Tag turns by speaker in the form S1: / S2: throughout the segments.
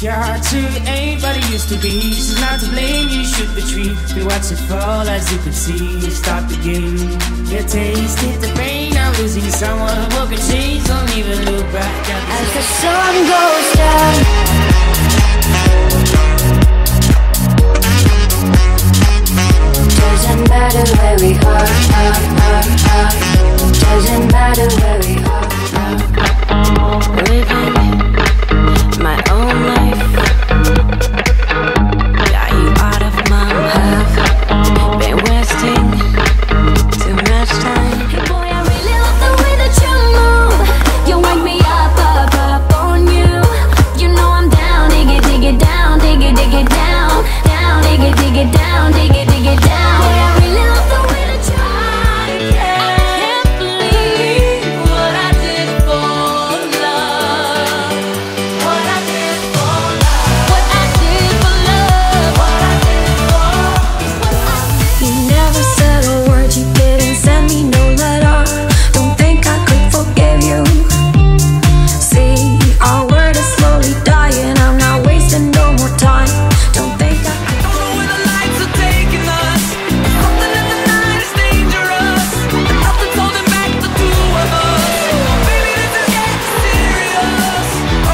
S1: Your heart too ain't what it used to be. She's not to blame, you shoot the tree. We watch it fall as you can see. You stop the game. You tasted the pain of losing someone who could change. Don't even look back at the
S2: as the sun goes down. Doesn't matter where we are, doesn't matter where we are. Living my own life, got you out of my life. Been wasting too much time. Hey boy, I really love the way that you move. You wake me up, up on you. You know I'm down, dig it down, dig it down, down, dig it down, dig it down. Boy, I really love the way that you move. I can't believe what I did for love. What I did for love. What I did for love. What I did for. You never said a word, you didn't send me no letter. Don't think I could forgive you. See, our word is slowly dying. I'm not wasting no more time. Don't think I could.
S3: Don't know where the lights are taking us. Something in the night is dangerous. And nothing's holding back the two of us. Baby, this is getting serious.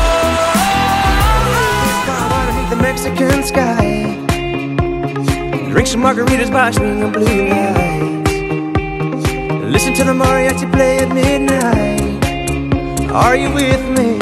S4: Out underneath the Mexican sky, drink some margaritas by swinging blue lights. Listen to the mariachi play at midnight. Are you with me?